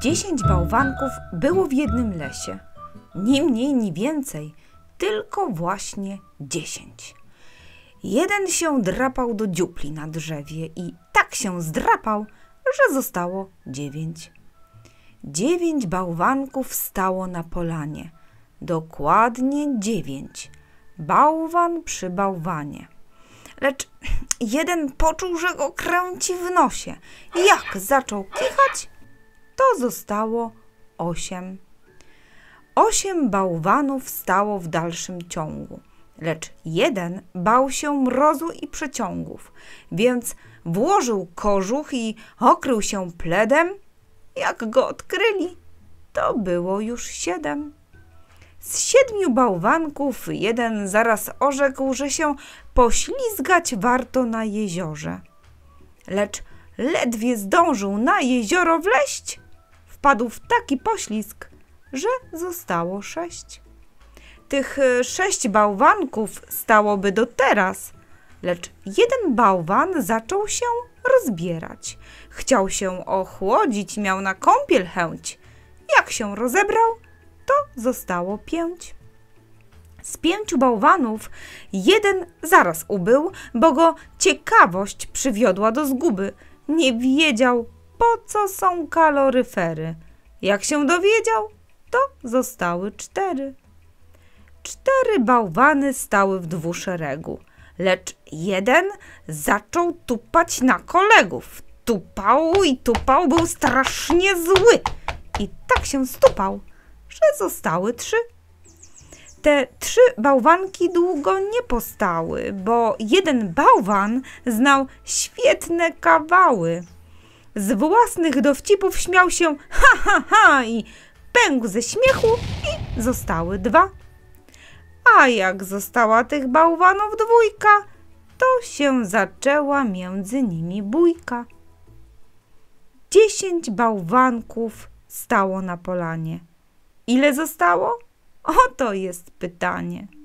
10 bałwanków było w jednym lesie. Ni mniej, ni więcej, tylko właśnie 10. Jeden się drapał do dziupli na drzewie i tak się zdrapał, że zostało 9. 9 bałwanków stało na polanie. Dokładnie 9. Bałwan przy bałwanie. Lecz jeden poczuł, że go kręci w nosie. Jak zaczął kichać, to zostało 8. 8 bałwanów stało w dalszym ciągu. Lecz jeden bał się mrozu i przeciągów, więc włożył kożuch i okrył się pledem. Jak go odkryli, to było już 7. Z 7 bałwanków jeden zaraz orzekł, że się poślizgać warto na jeziorze. Lecz ledwie zdążył na jezioro wleść, wpadł w taki poślizg, że zostało 6. Tych 6 bałwanków stałoby do teraz, lecz jeden bałwan zaczął się rozbierać. Chciał się ochłodzić, miał na kąpiel chęć. Jak się rozebrał, to zostało 5. Z 5 bałwanów jeden zaraz ubył, bo go ciekawość przywiodła do zguby. Nie wiedział, po co są kaloryfery. Jak się dowiedział, to zostały 4. 4 bałwany stały w dwuszeregu, lecz jeden zaczął tupać na kolegów. Tupał i tupał, był strasznie zły i tak się stupał, że zostały 3. Te 3 bałwanki długo nie postały, bo jeden bałwan znał świetne kawały. Z własnych dowcipów śmiał się ha, ha, ha i pękł ze śmiechu i zostały 2. A jak została tych bałwanów 2, to się zaczęła między nimi bójka. 10 bałwanków stało na polanie. Ile zostało? Oto jest pytanie.